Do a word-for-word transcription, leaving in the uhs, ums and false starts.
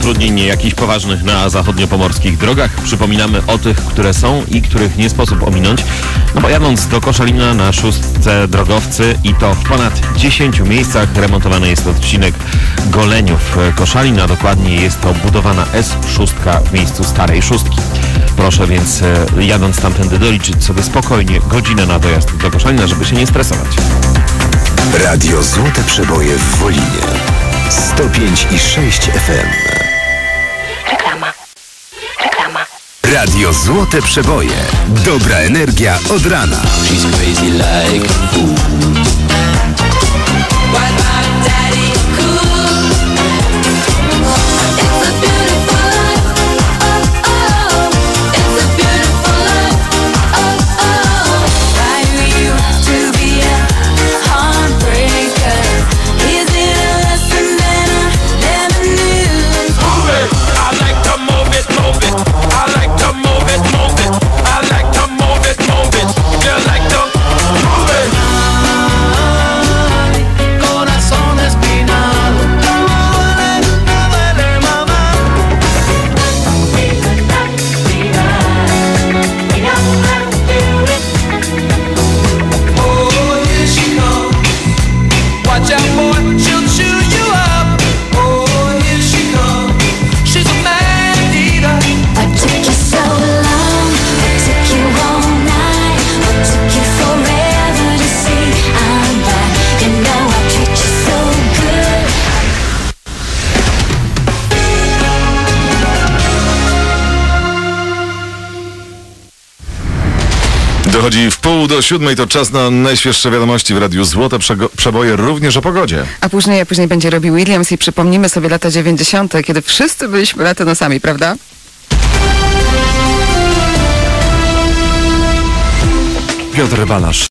utrudnień jakichś poważnych na zachodniopomorskich drogach. Przypominamy o tych, które są i których nie sposób ominąć. No bo jadąc do Koszalina na szóstce drogowcy i to w ponad dziesięciu miejscach remontowany jest odcinek Goleniów-Koszalin, a dokładnie jest to budowana S sześć w miejscu starej szóstki. Proszę więc jadąc tamtędy doliczyć sobie spokojnie godzinę na dojazd do Koszalina, żeby się nie stresować. Radio Złote Przeboje w Wolinie sto pięć i sześć F M. Reklama. Reklama. Radio Złote Przeboje. Dobra energia od rana. She's crazy like a fool. What about daddy cool? It's a beautiful life. Oh, oh. It's a beautiful life. Oh, oh. Why do you have to be a heartbreaker? Is it a lesson that I never knew? Move it. I like to move it, move it. I like to move it, move it. I like to move it, move it. You like to move it. Corazón espinado. Duele, mamá. Oh, here she comes. Watch out, boy, she'll chew you up. Oh, here she comes. She's a man eater. What took you so long? What took you all night? What took you forever to see I'm back? You know I treat you so good. Dochodzi w pół do siódmej, to czas na najświeższe wiadomości w Radiu Złote Przego- Przeboje, również o pogodzie. A później, a później będzie Robbie Williams i przypomnimy sobie lata dziewięćdziesiąte, kiedy wszyscy byliśmy latynosami, prawda? Piotr Balasz.